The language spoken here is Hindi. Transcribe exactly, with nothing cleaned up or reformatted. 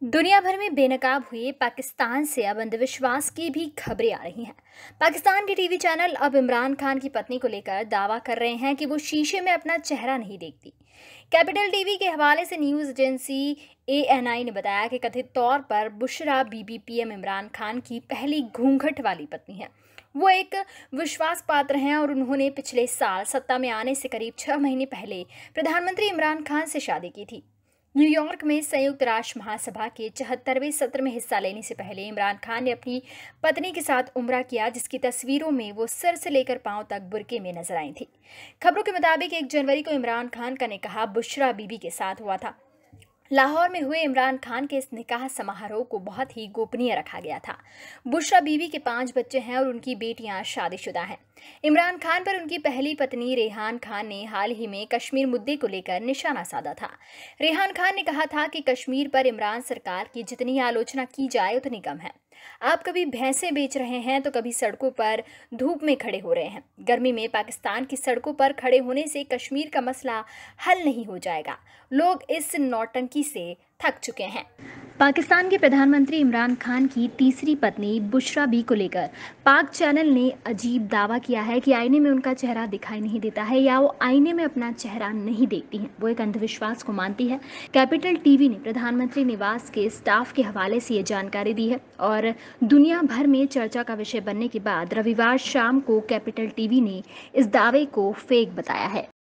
दुनिया भर में बेनकाब हुए पाकिस्तान से अब अंधविश्वास की भी खबरें आ रही हैं। पाकिस्तान के टीवी चैनल अब इमरान खान की पत्नी को लेकर दावा कर रहे हैं कि वो शीशे में अपना चेहरा नहीं देखती। कैपिटल टीवी के हवाले से news agency A N I ने बताया कि कथित तौर पर बुशरा बीबी पीएम इमरान खान की पहली घूंघट वाली पत्नी है। वो एक विश्वास पात्र हैं और उन्होंने पिछले साल सत्ता में आने से करीब छह महीने पहले प्रधानमंत्री इमरान खान से शादी की थी। न्यूयॉर्क में संयुक्त राष्ट्र महासभा के चौहत्तरवें सत्र में हिस्सा लेने से पहले इमरान खान ने अपनी पत्नी के साथ उम्रा किया, जिसकी तस्वीरों में वो सिर से लेकर पांव तक बुर्के में नजर आई थी। खबरों के मुताबिक एक जनवरी को इमरान खान का निकाह बुशरा बीबी के साथ हुआ था। लाहौर में हुए इमरान खान के इस निकाह समारोह को बहुत ही गोपनीय रखा गया था। बुशरा बीबी के पांच बच्चे हैं और उनकी बेटियां शादीशुदा हैं। इमरान खान पर उनकी पहली पत्नी रेहान खान ने हाल ही में कश्मीर मुद्दे को लेकर निशाना साधा था। रेहान खान ने कहा था कि कश्मीर पर इमरान सरकार की जितनी आलोचना की जाए उतनी कम है। आप कभी भैंसें बेच रहे हैं तो कभी सड़कों पर धूप में खड़े हो रहे हैं। गर्मी में पाकिस्तान की सड़कों पर खड़े होने से कश्मीर का मसला हल नहीं हो जाएगा। लोग इस नौटंकी से थक चुके हैं। पाकिस्तान के प्रधानमंत्री इमरान खान की तीसरी पत्नी बुशरा बी को लेकर पाक चैनल ने अजीब दावा किया है कि आईने में उनका चेहरा दिखाई नहीं देता है या वो आईने में अपना चेहरा नहीं देखती हैं। वो एक अंधविश्वास को मानती है। कैपिटल टीवी ने प्रधानमंत्री निवास के स्टाफ के हवाले से ये जानकारी दी है और दुनिया भर में चर्चा का विषय बनने के बाद रविवार शाम को कैपिटल टीवी ने इस दावे को फेक बताया है।